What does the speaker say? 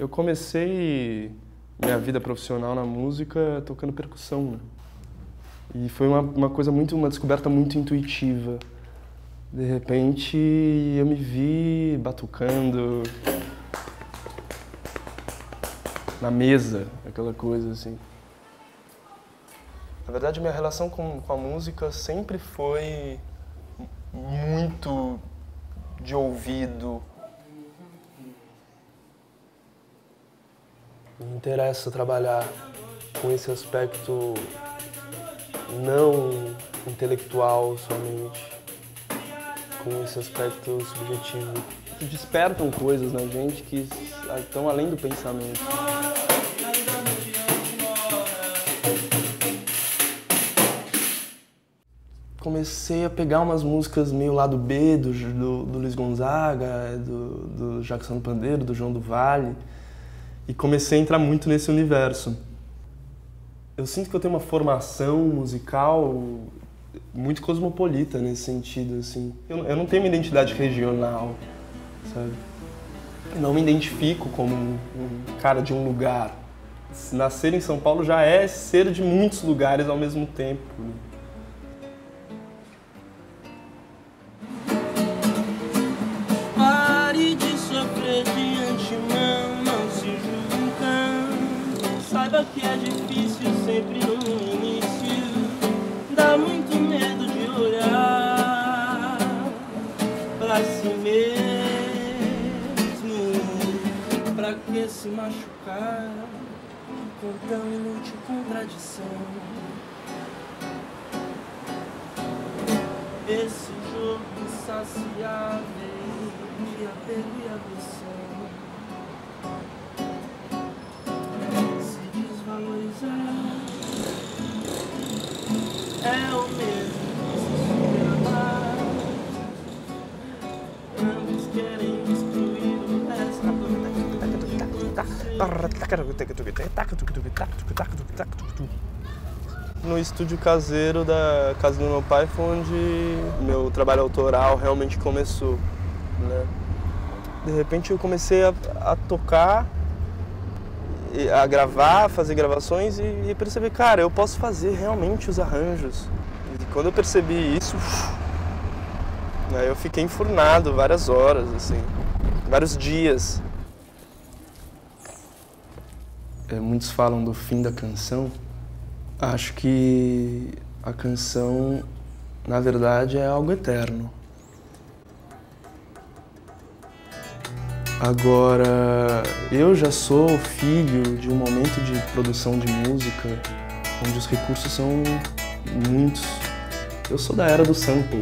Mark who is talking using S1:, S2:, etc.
S1: Eu comecei minha vida profissional na música tocando percussão, né? E foi uma descoberta muito intuitiva. De repente eu me vi batucando na mesa, aquela coisa assim. Na verdade, minha relação com a música sempre foi muito de ouvido. Me interessa trabalhar com esse aspecto não intelectual somente, com esse aspecto subjetivo. Que despertam coisas na gente que estão além do pensamento. Comecei a pegar umas músicas meio lado B do Luiz Gonzaga, do Jackson do Pandeiro, do João do Vale, e comecei a entrar muito nesse universo. Eu sinto que eu tenho uma formação musical muito cosmopolita nesse sentido, assim. Eu não tenho uma identidade regional, sabe? Eu não me identifico como um cara de um lugar. Nascer em São Paulo já é ser de muitos lugares ao mesmo tempo.
S2: Pare de sofrer de antemão, não se julgue um cão. Saiba que é difícil sempre no início. Dá muito medo de olhar pra si mesmo. Pra que se machucar com tão inútil contradição? Esse jogo insaciável de apego e ambição, se desvalorizar é o mesmo que se superar. Ambos querem destruir o resto.
S1: No estúdio caseiro da casa do meu pai foi onde meu trabalho autoral realmente começou, né? De repente eu comecei a tocar, a gravar, a fazer gravações e perceber, cara, eu posso fazer realmente os arranjos. E quando eu percebi isso, aí eu fiquei enfurnado várias horas, assim, vários dias. Muitos falam do fim da canção. Acho que a canção, na verdade, é algo eterno. Agora, eu já sou filho de um momento de produção de música onde os recursos são muitos. Eu sou da era do sample.